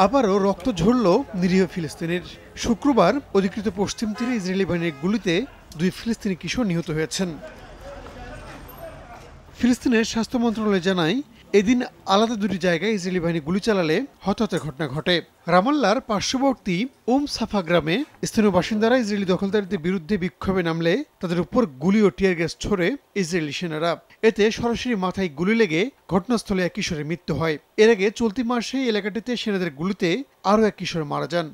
আবারও রক্ত ঝরল নিরীহ ফিলিস্তিনির। শুক্রবার অধিকৃত পশ্চিম তীরে ইসরায়েলি বাহিনীর গুলিতে 2 ফিলিস্তিনি কিশোর নিহত হয়েছেন। ফিলিস্তিনের স্বাস্থ্য মন্ত্রণালয় জানায়, এদিন আলাদা 2টি জায়গায় ইসরায়েলি বাহিনী গুলি চালালে হতাহতের ঘটনা ঘটে। রামাল্লার পার্শ্ববর্তী সাফা গ্রামে স্থানীয় বাসিন্দারা ইসরায়েলি দখলদারদের বিরুদ্ধে বিক্ষোভে নামলে তাদের উপর গুলি ও টিয়ার গ্যাস ছোড়ে ইসরায়েলি সেনারা। এতে সরাসরি মাথায় গুলি লেগে ঘটনাস্থলে এক কিশোরের মৃত্যু হয়। এর আগে চলতি মাসে এলাকাটিতে সেনাদের গুলিতে আরও এক কিশোর মারা যান।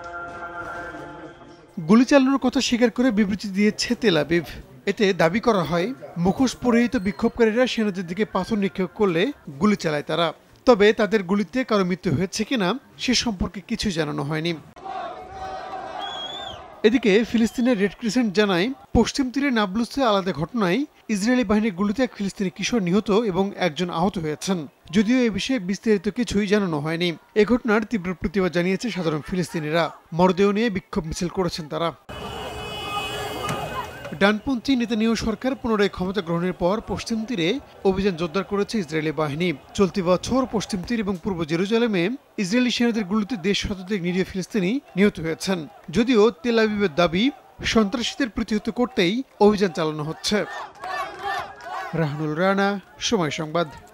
গুলি চালানোর কথা স্বীকার করে বিবৃতি দিয়েছে তেল আবিব। এতে দাবি করা হয়, মুখোশ পরিহিত বিক্ষোভকারীরা সেনাদের দিকে পাথর নিক্ষেপ করলে গুলি চালায় তারা। তবে তাদের গুলিতে কারো মৃত্যু হয়েছে কিনা সে সম্পর্কে কিছু জানানো হয়নি। এদিকে ফিলিস্তিনের রেড ক্রিসেন্ট জানায়, পশ্চিম তীরে নাবলুসে আলাদা ঘটনায় ইসরায়েলি বাহিনীর গুলিতে এক ফিলিস্তিনি কিশোর নিহত এবং একজন আহত হয়েছেন। যদিও এ বিষয়ে বিস্তারিত কিছুই জানানো হয়নি। এ ঘটনার তীব্র প্রতিবাদ জানিয়েছে সাধারণ ফিলিস্তিনিরা। মরদেহ নিয়ে বিক্ষোভ মিছিল করেছেন তারা। ডানপন্থী নেতানিয়াহু সরকার পুনরায় ক্ষমতা গ্রহণের পর পশ্চিম তীরে অভিযান জোরদার করেছে ইসরায়েলি বাহিনী। চলতি বছর পশ্চিম তীর এবং পূর্ব জেরুজালেমে ইসরায়েলি সেনাদের গুলিতে 1.5 শতাধিক নিরীহ ফিলিস্তিনি নিহত হয়েছেন। যদিও তেল আবিবের দাবি, সন্ত্রাসীদের প্রতিহত করতেই অভিযান চালানো হচ্ছে। রাহানুল রানা, সময় সংবাদ।